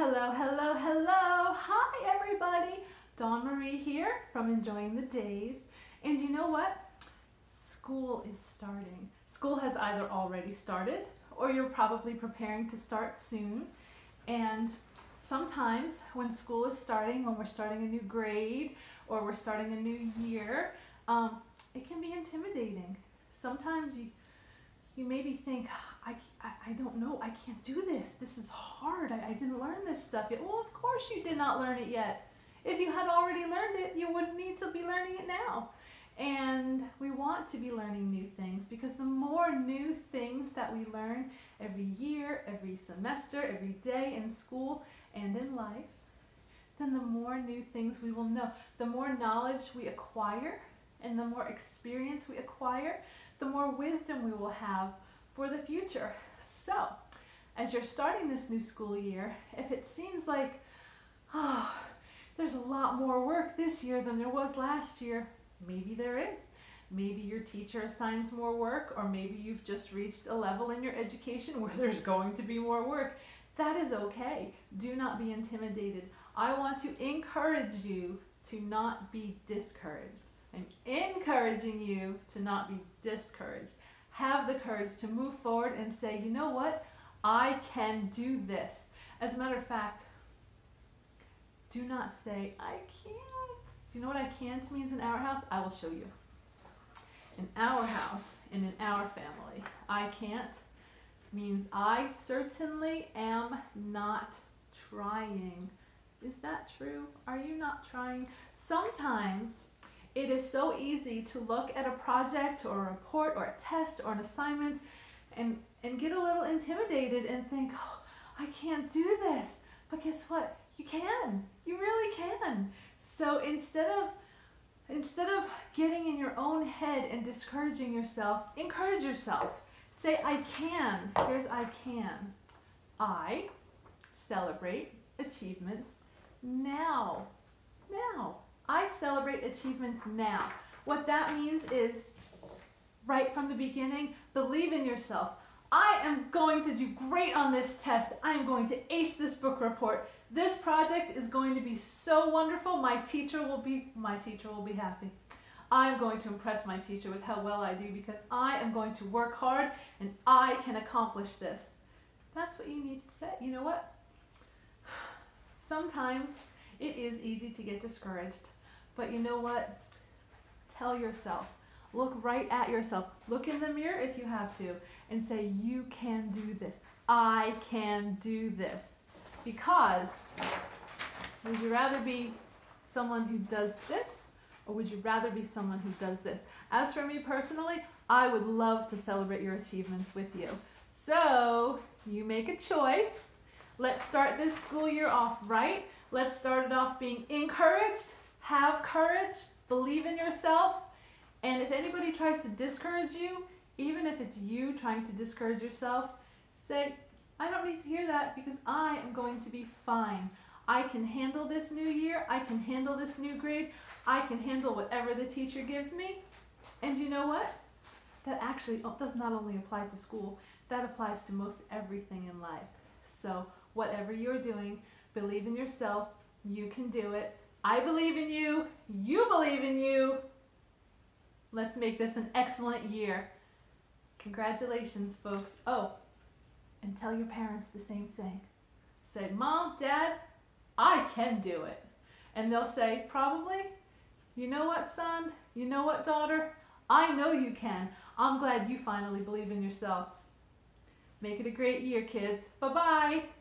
Hello, hello, hello. Hi, everybody. Dawn Marie here from Enjoying the Days. And you know what? School is starting. School has either already started or you're probably preparing to start soon. And sometimes when school is starting, when we're starting a new grade or we're starting a new year, it can be intimidating. Sometimes you maybe think, I don't know, I can't do this. This is hard. I didn't learn this stuff yet. Well, of course you did not learn it yet. If you had already learned it, you wouldn't need to be learning it now. And we want to be learning new things because the more new things that we learn every year, every semester, every day in school and in life, then the more new things we will know. The more knowledge we acquire and the more experience we acquire, the more wisdom we will have for the future. So, as you're starting this new school year, if it seems like, there's a lot more work this year than there was last year, maybe there is. Maybe your teacher assigns more work, or maybe you've just reached a level in your education where there's going to be more work. That is okay. Do not be intimidated. I want to encourage you to not be discouraged. I'm encouraging you to not be discouraged. Have the courage to move forward and say, you know what? I can do this. As a matter of fact, do not say, I can't. Do you know what I can't means in our house? I will show you. In our house and in our family, I can't means I certainly am not trying. Is that true? Are you not trying? Sometimes it is so easy to look at a project or a report or a test or an assignment and get a little intimidated and think, oh, I can't do this. But guess what? You can. You really can. So instead of getting in your own head and discouraging yourself, encourage yourself. Say, I can. Here's I can. I celebrate achievements now. Now. I celebrate achievements now. What that means is, right from the beginning, believe in yourself. I am going to do great on this test. I am going to ace this book report. This project is going to be so wonderful. My teacher will be happy. I'm going to impress my teacher with how well I do because I am going to work hard and I can accomplish this. That's what you need to say. You know what? Sometimes it is easy to get discouraged. But you know what? Tell yourself. Look right at yourself. Look in the mirror if you have to and say, you can do this. I can do this. Because would you rather be someone who does this or would you rather be someone who does this? As for me personally, I would love to celebrate your achievements with you. So you make a choice. Let's start this school year off right. Let's start it off being encouraged. Have courage, believe in yourself, and if anybody tries to discourage you, even if it's you trying to discourage yourself, say, I don't need to hear that because I am going to be fine. I can handle this new year, I can handle this new grade, I can handle whatever the teacher gives me. And you know what? That actually does not only apply to school, that applies to most everything in life. So whatever you're doing, believe in yourself, you can do it. I believe in you. You believe in you. Let's make this an excellent year. Congratulations, folks. Oh, and tell your parents the same thing. Say, Mom, Dad, I can do it. And they'll say, probably, you know what, son? You know what, daughter? I know you can. I'm glad you finally believe in yourself. Make it a great year, kids. Bye-bye.